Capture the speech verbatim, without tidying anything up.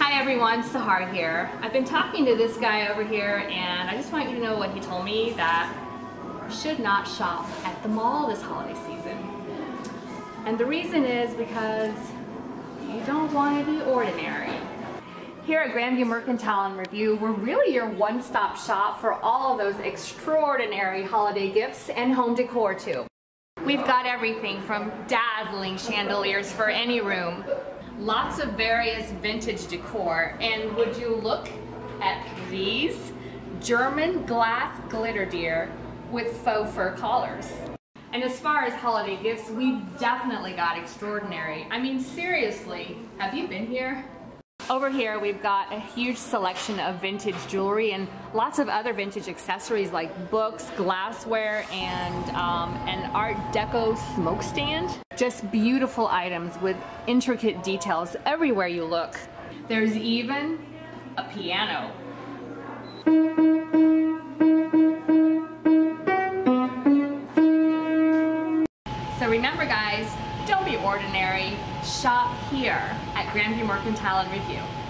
Hi everyone, Sahar here. I've been talking to this guy over here and I just want you to know what he told me, that you should not shop at the mall this holiday season. And the reason is because you don't want to be ordinary. Here at Grandview Mercantile and Review, we're really your one-stop shop for all of those extraordinary holiday gifts and home decor too. We've got everything from dazzling chandeliers for any room, lots of various vintage decor, and would you look at these German glass glitter deer with faux fur collars. And as far as holiday gifts, we've definitely got extraordinary. I mean, seriously, have you been here? Over here we've got a huge selection of vintage jewelry and lots of other vintage accessories like books, glassware, and um, an Art Deco smoke stand. Just beautiful items with intricate details everywhere you look. There's even a piano. So remember guys, don't be ordinary. Shop here at Grandview Mercantile and Review.